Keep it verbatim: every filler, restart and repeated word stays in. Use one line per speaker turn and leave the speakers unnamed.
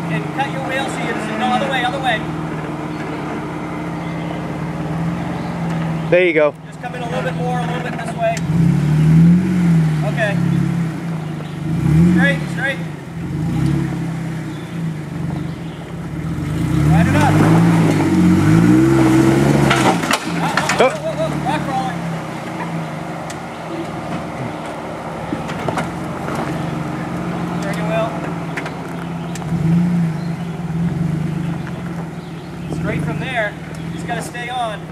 and cut your wheel so you no other way, other way.
There you go.
Just come in a little bit more, a little bit this way. Okay. Straight, straight. Right it up. Oh, whoa, whoa, whoa, whoa. Rock crawler. Turn your wheel. Straight from there. Just got to stay on.